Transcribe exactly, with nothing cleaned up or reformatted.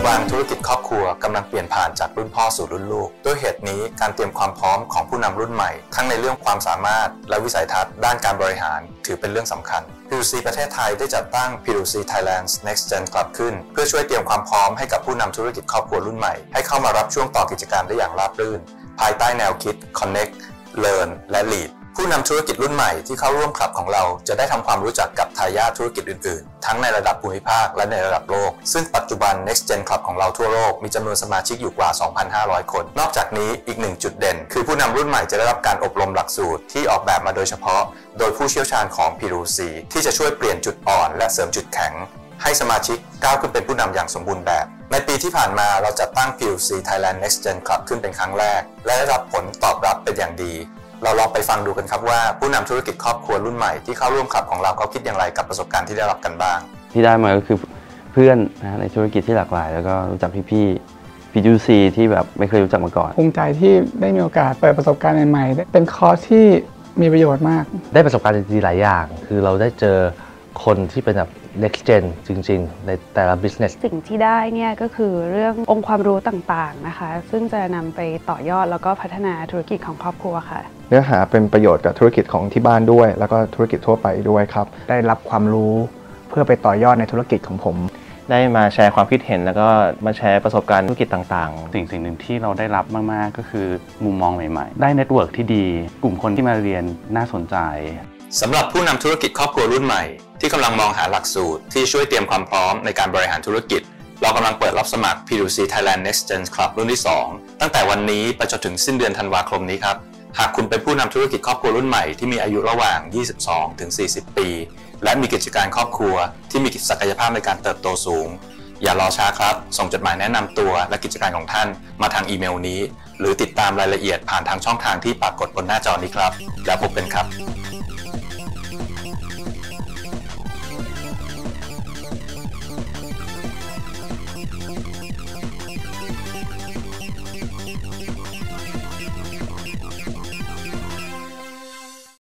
บันธุรกิจครอบครัวกำลังเปลี่ยนผ่านจากรุ่นพ่อสู่รุ่นลูกด้วยเหตุนี้การเตรียมความพร้อมของผู้นำรุ่นใหม่ทั้งในเรื่องความสามารถและวิสัยทัศน์ด้านการบริหารถือเป็นเรื่องสำคัญ พี ดับเบิลยู ซี ประเทศไทยได้จัดตั้ง พี ดับเบิลยู ซี Thailand's Next Gen Club ขึ้นเพื่อช่วยเตรียมความพร้อมให้กับผู้นำธุรกิจครอบครัวรุ่นใหม่ให้เข้ามารับช่วงต่อกิจการได้อย่างราบรื่นภายใต้แนวคิด Connect Learn และ Leadผู้นำธุรกิจรุ่นใหม่ที่เข้าร่วมคลับของเราจะได้ทำความรู้จักกับทายาทธุรกิจอื่นๆทั้งในระดับภูมิภาคและในระดับโลกซึ่งปัจจุบัน Next Gen Club ของเราทั่วโลกมีจำนวนสมาชิกอยู่กว่า สองพันห้าร้อย คนนอกจากนี้อีกหนึ่งจุดเด่นคือผู้นำรุ่นใหม่จะได้รับการอบรมหลักสูตรที่ออกแบบมาโดยเฉพาะโดยผู้เชี่ยวชาญของ พี ดับเบิลยู ซี ที่จะช่วยเปลี่ยนจุดอ่อนและเสริมจุดแข็งให้สมาชิกก้าวขึ้นเป็นผู้นำอย่างสมบูรณ์แบบในปีที่ผ่านมาเราจัดตั้ง พี ดับเบิลยู ซี Thailand Next Gen Club ขึ้นเป็นครั้งแรกและได้รับผลตอบรับเป็นอย่างดีเราลองไปฟังดูกันครับว่าผู้นำธุรกิจครอบครัวรุ่นใหม่ที่เข้าร่วมคลับของเราเขาคิดอย่างไรกับประสบการณ์ที่ได้รับกันบ้างที่ได้มาก็คือเพื่อนนะในธุรกิจที่หลากหลายแล้วก็รู้จักพี่ๆ พี ดับเบิลยู ซี ที่แบบไม่เคยรู้จักมาก่อนภูมิใจที่ได้มีโอกาสเปิดประสบการณ์ใหม่ๆเป็นคอร์สที่มีประโยชน์มากได้ประสบการณ์ดีๆหลายอย่างคือเราได้เจอคนที่เป็นแบบ next gen จริงๆในแต่ละ business สิ่งที่ได้เนี่ยก็คือเรื่ององค์ความรู้ต่างๆนะคะซึ่งจะนำไปต่อยอดแล้วก็พัฒนาธุรกิจของครอบครัวค่ะเนื้อหาเป็นประโยชน์กับธุรกิจของที่บ้านด้วยแล้วก็ธุรกิจทั่วไปด้วยครับได้รับความรู้เพื่อไปต่อยอดในธุรกิจของผมได้มาแชร์ความคิดเห็นแล้วก็มาแชร์ประสบการณ์ธุรกิจต่างๆสิ่งสิ่งหนึ่งที่เราได้รับมากๆก็คือมุมมองใหม่ๆได้เน็ตเวิร์กที่ดีกลุ่มคนที่มาเรียนน่าสนใจสำหรับผู้นำธุรกิจครอบครัวรุ่นใหม่ที่กำลังมองหาหลักสูตรที่ช่วยเตรียมความพร้อมในการบริหารธุรกิจเรากำลังเปิดรับสมัคร พี ดับเบิลยู ซี Thailand Next Gen Club รุ่นที่สองตั้งแต่วันนี้ไปจนถึงสิ้นเดือนธันวาคมนี้ครับหากคุณเป็นผู้นำธุรกิจครอบครัวรุ่นใหม่ที่มีอายุระหว่าง ยี่สิบสองถึงสี่สิบ ปีและมีกิจการครอบครัวที่มีศักยภาพในการเติบโตสูงอย่ารอช้าครับส่งจดหมายแนะนำตัวและกิจการของท่านมาทางอีเมลนี้หรือติดตามรายละเอียดผ่านทางช่องทางที่ปรากฏบนหน้าจอนี้ครับแล้วพบกันครับ